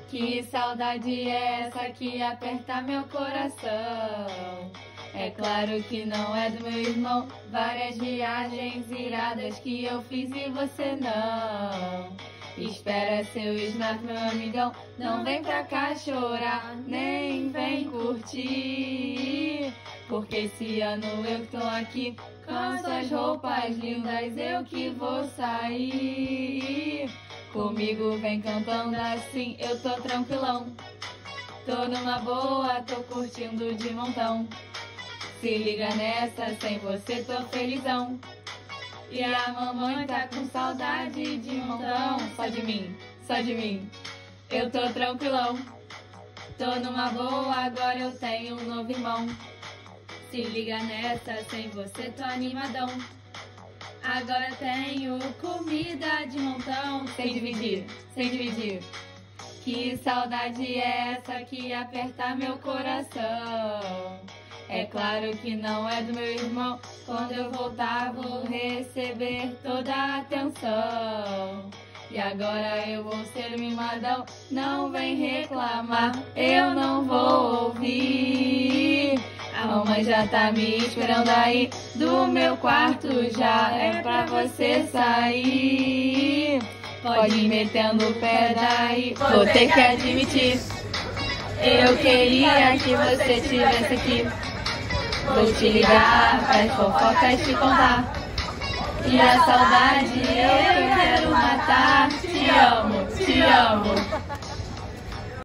Que saudade é essa que aperta meu coração? É claro que não é do meu irmão. Várias viagens iradas que eu fiz e você não. Espera seu snap, meu amigão. Não vem pra cá chorar, nem vem curtir. Porque esse ano eu tô aqui com suas roupas lindas, eu que vou sair. Comigo vem cantando assim, eu tô tranquilão. Tô numa boa, tô curtindo de montão. Se liga nessa, sem você tô felizão. E a mamãe tá com saudade de montão. Só de mim, só de mim. Eu tô tranquilão. Tô numa boa, agora eu tenho um novo irmão. Se liga nessa, sem você tô animadão. Agora tenho comida de montão. Sem dividir, sem dividir. Que saudade é essa que aperta meu coração? É claro que não é do meu irmão. Quando eu voltar vou receber toda a atenção. E agora eu vou ser mimadão. Não vem reclamar, eu não vou ouvir. A mamãe já tá me esperando aí. Do meu quarto já é pra você sair. Pode ir metendo o pé daí. Vou ter que admitir, eu queria que você estivesse aqui. Vou te ligar pras fofocas te contar. E a saudade eu quero matar. Te amo, te amo.